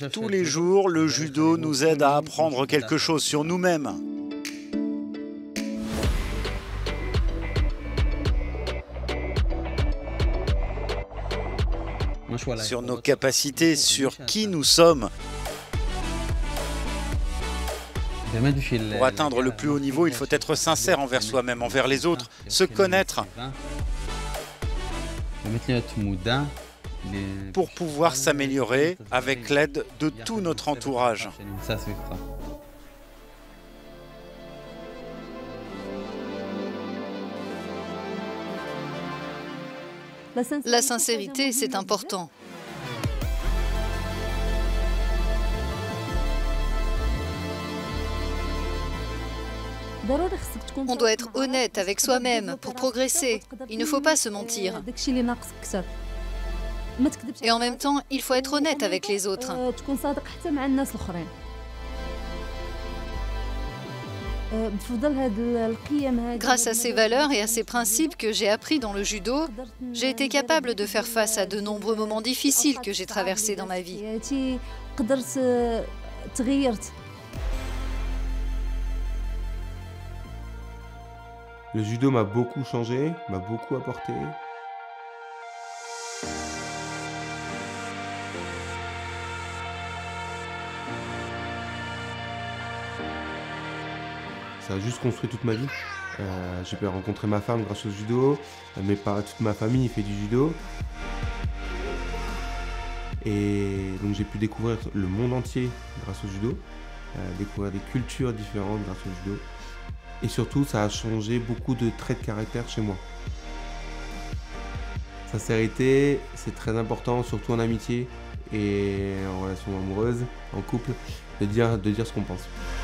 Tous les jours, le judo nous aide à apprendre quelque chose sur nous-mêmes. Sur nos capacités, sur qui nous sommes. Pour atteindre le plus haut niveau, il faut être sincère envers soi-même, envers les autres, se connaître. Pour pouvoir s'améliorer avec l'aide de tout notre entourage. La sincérité, c'est important. On doit être honnête avec soi-même pour progresser. Il ne faut pas se mentir. Et en même temps, il faut être honnête avec les autres. Grâce à ces valeurs et à ces principes que j'ai appris dans le judo, j'ai été capable de faire face à de nombreux moments difficiles que j'ai traversés dans ma vie. Le judo m'a beaucoup changé, m'a beaucoup apporté. Ça a juste construit toute ma vie. J'ai pu rencontrer ma femme grâce au judo, toute ma famille fait du judo. Et donc j'ai pu découvrir le monde entier grâce au judo, découvrir des cultures différentes grâce au judo. Et surtout, ça a changé beaucoup de traits de caractère chez moi. Sincérité, c'est très important, surtout en amitié et en relation amoureuse, en couple, de dire ce qu'on pense.